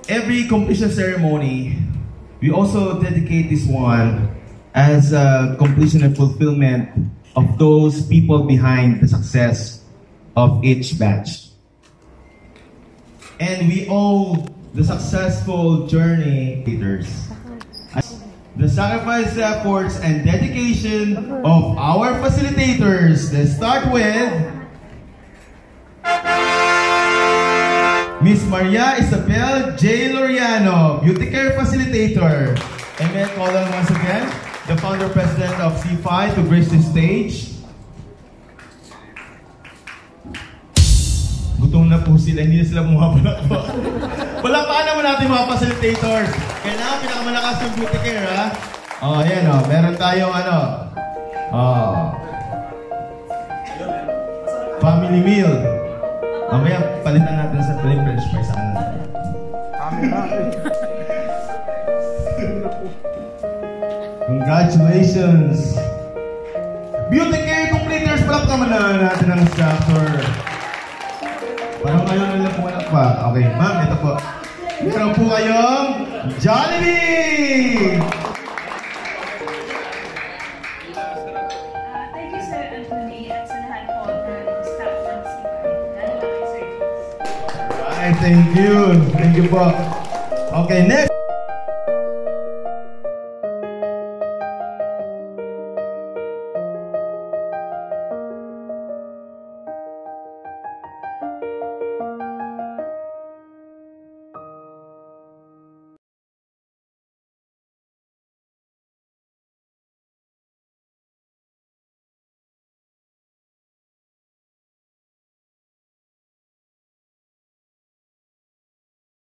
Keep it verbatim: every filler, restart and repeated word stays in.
every completion ceremony, we also dedicate this one as a completion and fulfillment of those people behind the success of each batch. And we owe the successful journey leaders the sacrifice, efforts, and dedication of our facilitators. Let's start with Miss Maria Isabel J. Loriano, Beauty Care Facilitator. And may I call on once again the founder president of C five to grace the stage. Gutom na po sila, hindi na sila bumabalik po. Palakpakan naman natin mga facilitators. Kailangan pinakamalakas yung beauty care, ha? Oh, ayan o. Oh. Meron tayong ano. Oh. Family meal. Mamaya, palitan natin sa tuloy french fries sa kanan. Congratulations! Beauty care completers, palakpakan natin ang instructor. Parang ngayon na lang pumanak pa. Okay, ma'am, ito po. Meron po kayong Jollibee! Uh, thank you, Sir Anthony, at sa lahat po ng staff ng C five. Alright, thank you. Thank you po. Okay, next.